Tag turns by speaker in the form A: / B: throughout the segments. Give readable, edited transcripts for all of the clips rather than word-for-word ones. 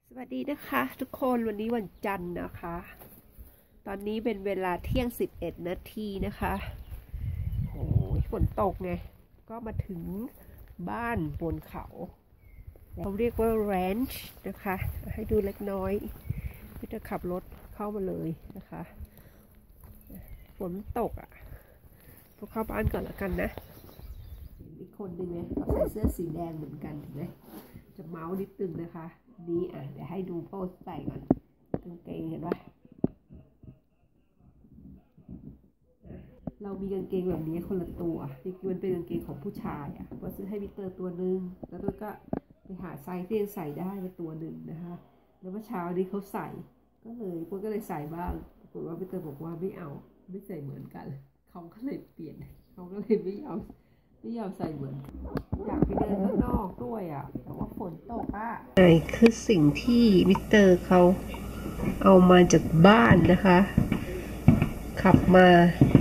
A: สวัสดีนะคะทุกคนวันนี้วันจันทร์นะคะ ตอนนี้เป็นเวลาเที่ยง11 นาทีนะคะโอ้ยฝนตกไงก็มาถึงบ้านบนเขาเราเรียกว่าแรนช์นะคะให้ดูเล็กน้อยก็จะขับรถเข้ามาเลยนะคะฝนตกอ่ะพวกเข้าบ้านก่อนละกันนะอีกคนหนึ่งเนี่ยเขาใส่เสื้อสีแดงเหมือนกันถูกไหมจะเมาส์นิดนึงนะคะนี่เดี๋ยวให้ดูโพสใส่ก่อนกางเกงเห็นปะเรามีกางเกงแบบนี้คนละตัวจริงๆมันเป็นกางเกงของผู้ชายก็ซื้อให้วิกเตอร์ตัวนึงแล้วก็ไปหาไซส์ที่ใส่ได้มาตัวหนึ่งนะคะแล้วเมื่อเช้านี้เขาใส่ก็เลยใส่บ้างปรากฏว่าวิกเตอร์บอกว่าไม่เอาไม่ใส่เหมือนกันเขาก็เลยเปลี่ยนเขาก็เลยไม่ยอมใส่เหมือนอยากไปเดินข้างนอกด้วยแต่ว่าฝนตกนี่คือสิ่งที่วิกเตอร์เขาเอามาจากบ้านนะคะขับมา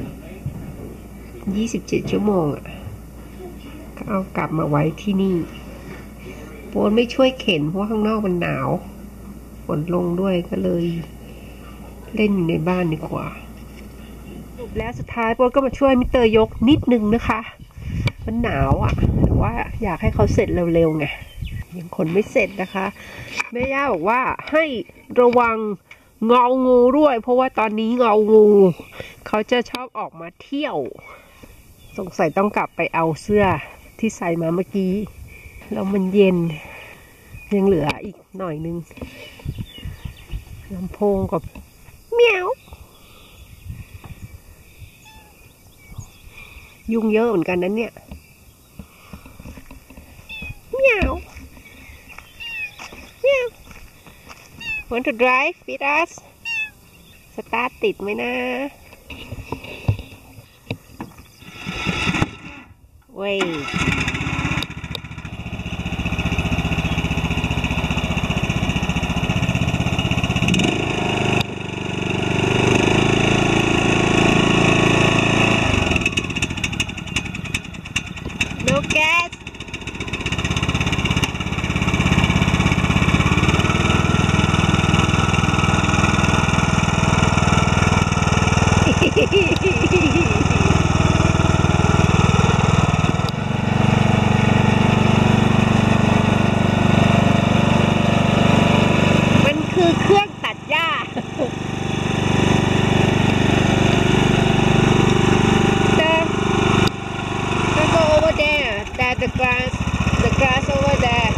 A: 27 ชั่วโมงก็เอากลับมาไว้ที่นี่โปนไม่ช่วยเข็นเพราะข้างนอกมันหนาวฝนลงด้วยก็เลยเล่นอยู่ในบ้านดีกว่าแล้วสุดท้ายโปนก็มาช่วยมิสเตอร์ยกนิดนึงนะคะมันหนาวแต่ว่าอยากให้เขาเสร็จเร็วๆไงยังขนไม่เสร็จนะคะแม่ย่าบอกว่าให้ระวังเงางูด้วยเพราะว่าตอนนี้เงางูเขาจะชอบออกมาเที่ยวสงสัยต้องกลับไปเอาเสื้อที่ใส่มาเมื่อกี้แล้วมันเย็นยังเหลืออีกหน่อยนึงลำโพงกับเมียวยุงเยอะเหมือนกันนั้นเนี่ยMeow. Meow. Want to drive with us? สตาร์ทติดไหมนะเว้ยNo gasมันคือเครื่องตัดหญ้าgo over there that the grass over there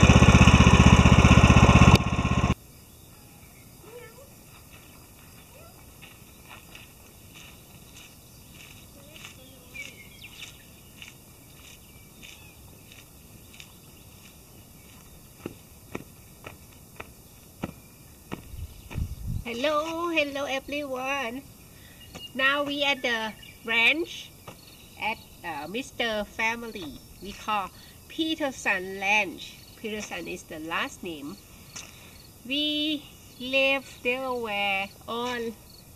A: Hello everyone. Now we at the ranch at Mr. Family. We call Peterson Ranch. Peterson is the last name. We left Delaware on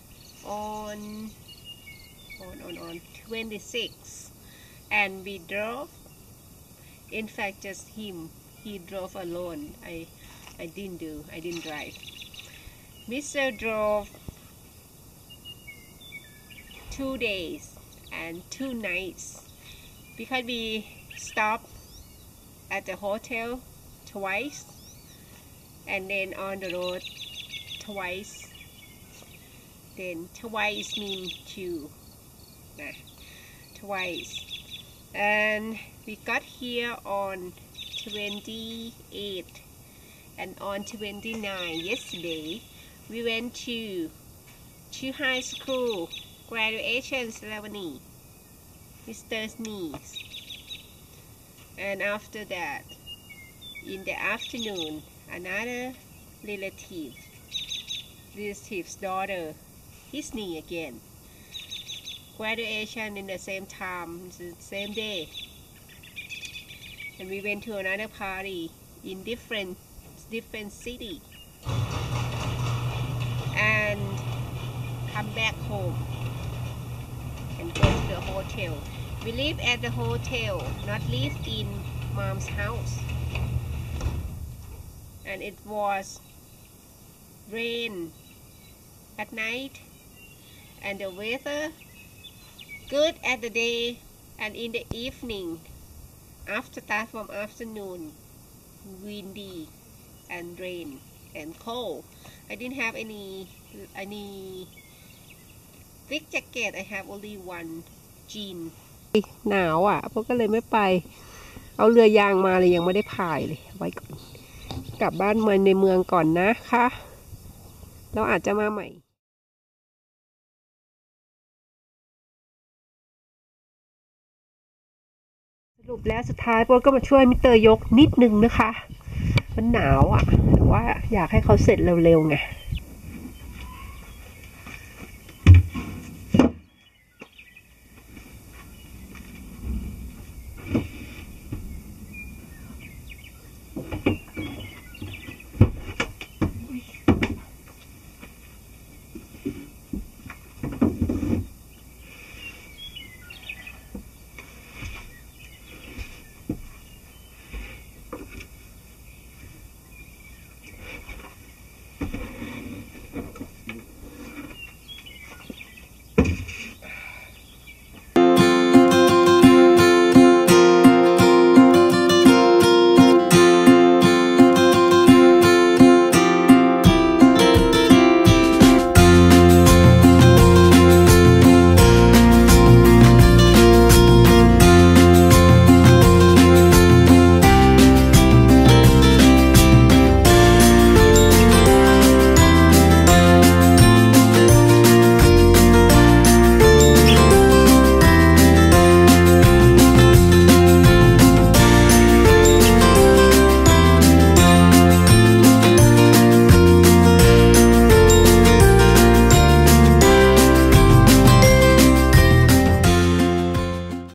A: 26, and we drove. In fact, just him. He drove alone. I didn't drive. Mr. drove 2 days and 2 nights because we stopped at the hotel twice and then on the road twice. Then twice means 2. Twice. And we got here on 28 and on 29 yesterday. We went to high school graduation ceremony, Mr.'s niece, and after that, in the afternoon, another relative's daughter, his niece again, graduation in the same time, the same day, and we went to another party in different city. And come back home and go to the hotel. We live at the hotel, not live in mom's house. and it was rain at night and the weather good at the day and in the evening after start from afternoon windy and rain and cold. I didn't have any thick jacket. I have only one jean. หนาวอ่ะพวกก็เลยไม่ไปเอาเรือยางมาเลยยังไม่ได้พายเลยไว้ก่อนกลับบ้านในเมืองก่อนนะคะแล้วอาจจะมาใหม่สรุปแล้วสุดท้ายโป๊ก็มาช่วยมิสเตอร์ยกนิดนึงนะคะมันหนาวอ่ะแต่ว่าอยากให้เขาเสร็จเร็วๆไง